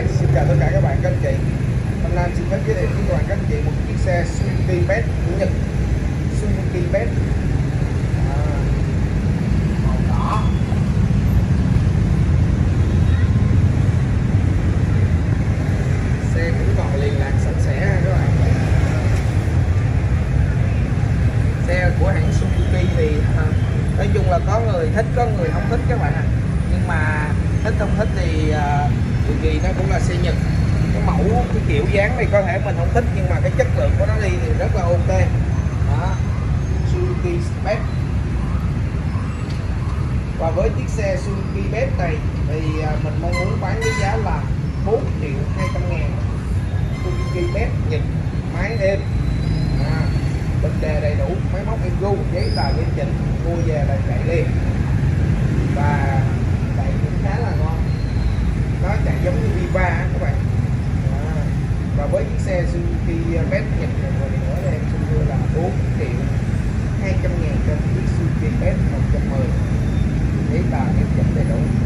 Hi, xin chào tất cả các bạn, các anh chị. Hôm nay xin phép giới thiệu với các bạn, các anh chị một chiếc xe Suzuki Pet của Nhật. Suzuki Pet màu đỏ. Xe cũng còn liền lạc sạch sẽ ha các bạn. Xe của hãng Suzuki thì nói chung là có người thích, có người không thích các bạn ạ. Nhưng mà thích không thích thì dù gì nó cũng là xe Nhật. Cái mẫu, cái kiểu dáng này có thể mình không thích, nhưng mà cái chất lượng của nó đi thì rất là ok đó. Suzuki Pet. Và với chiếc xe Suzuki Pet này thì mình mong muốn bán với giá là 4.200.000. Suzuki Pet Nhật, máy êm, bình đề đầy đủ, máy móc êm, giấy tờ nghiêm chỉnh, mua về là chạy liền và chạy cũng khá là ngon. Nó chạy giống như Viva các bạn. Và với chiếc xe Suzuki Pet Nhật này một lần nữa thì em xin đưa là 4.200.000 cho chiếc Suzuki Pet 110, giấy tờ nghiêm chỉnh đầy đủ.